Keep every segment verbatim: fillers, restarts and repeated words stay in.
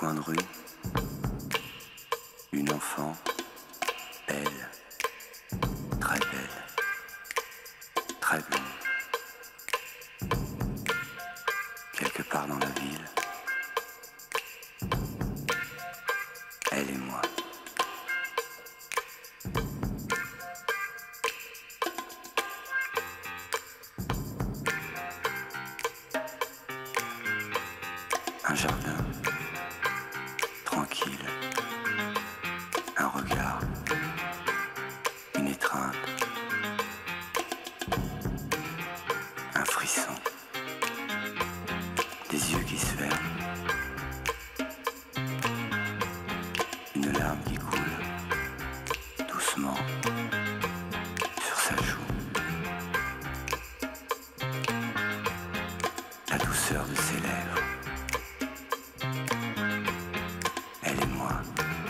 coin de rue, une enfant, belle, très belle, très blonde. Quelque part dans la ville, elle et moi. Un jardin, tranquille, un regard, une étreinte, un frisson, des yeux qui se ferment, une larme qui coule doucement sur sa joue, la douceur de ses lèvres. Elle et moi.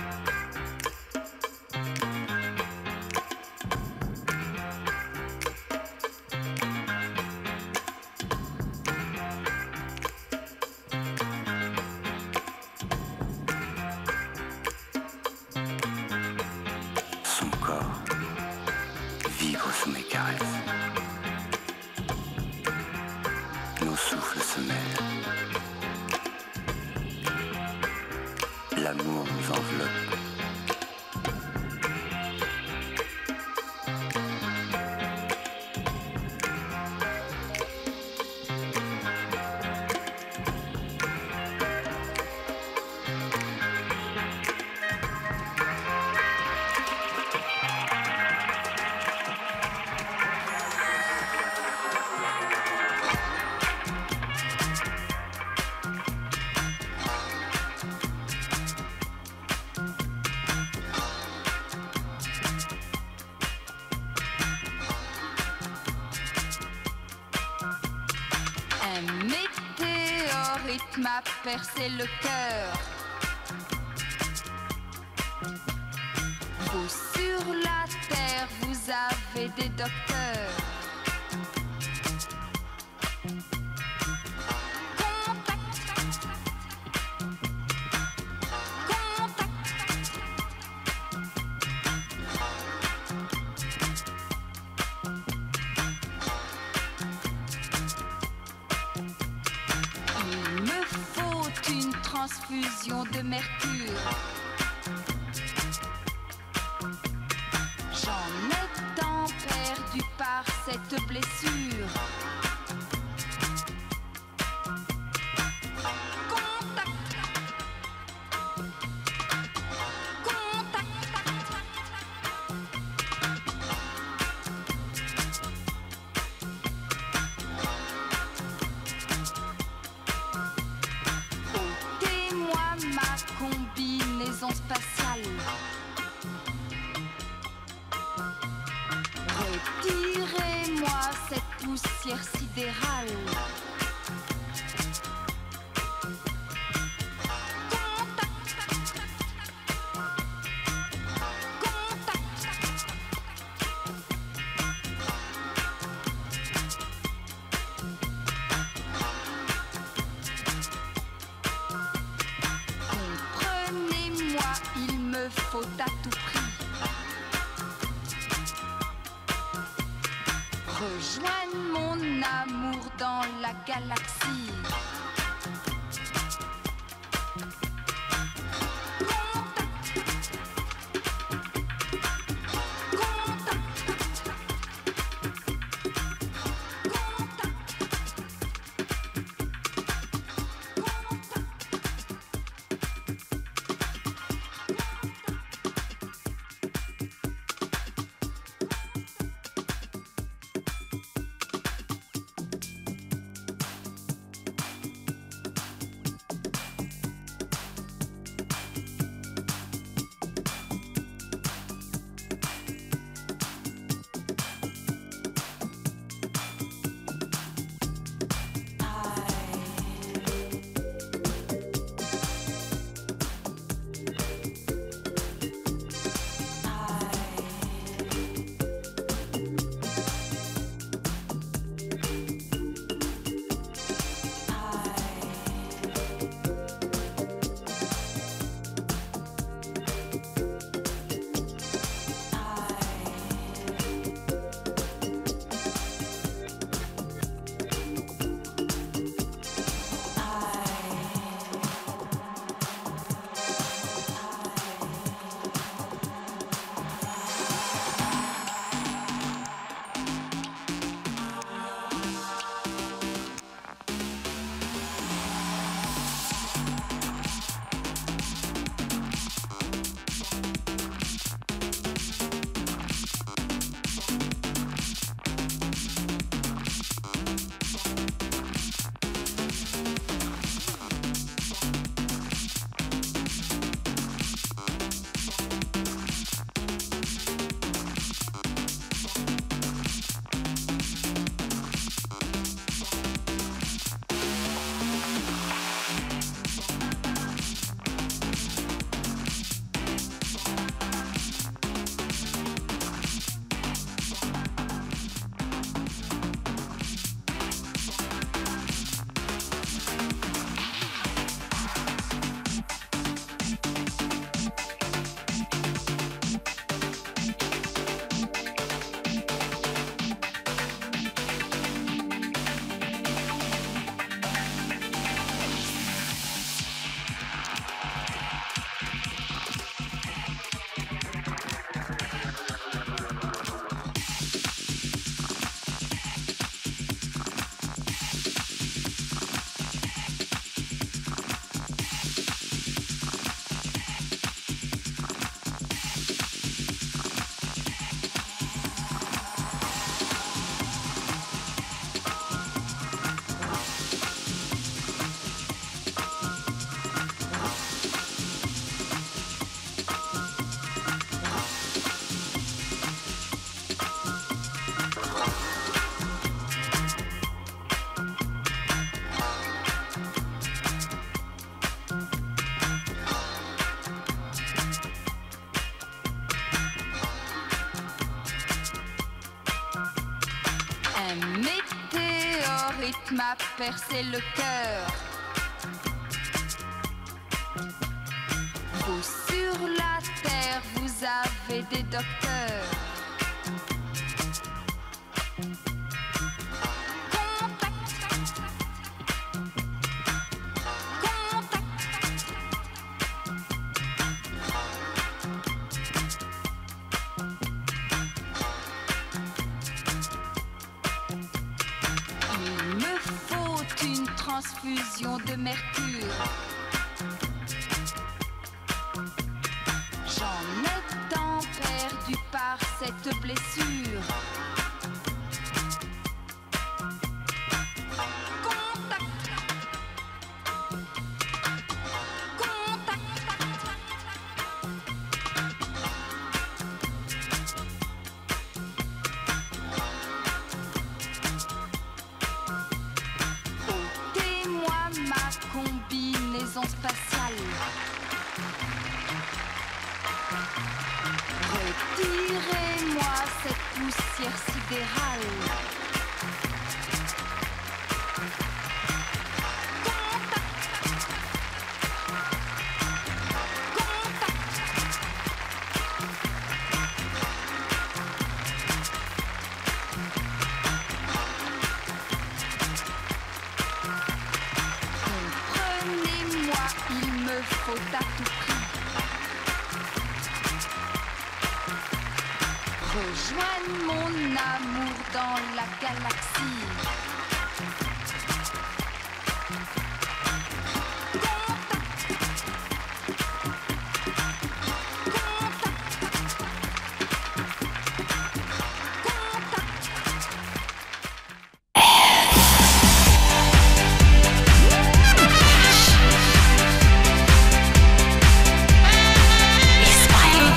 Son corps vibre sous mes caresses. Nos souffles se mêlent. L'amour nous enveloppe. M'a percé le cœur. Vous sur la terre, vous avez des docteurs. Contact. Contact. Transfusion de mercure. J'en ai tant perdu par cette blessure. Contact. Contact. Combinaison spatiale. Retirez-moi cette poussière sidérale. Faut à tout prix rejoindre mon amour dans la galaxie. rythme a percé le cœur. Vous sur la terre, vous avez des docteurs. Il me faut une transfusion de mercure. J'en ai tant perdu par cette blessure. Contact. Contact. Ôtez-moi ma combinaison spatiale. Retirez-moi cette poussière sidérale. Comprenez-moi, il me faut à tout prix rejoindre mon amour dans la galaxie.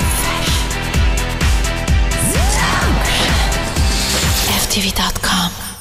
F T V dot com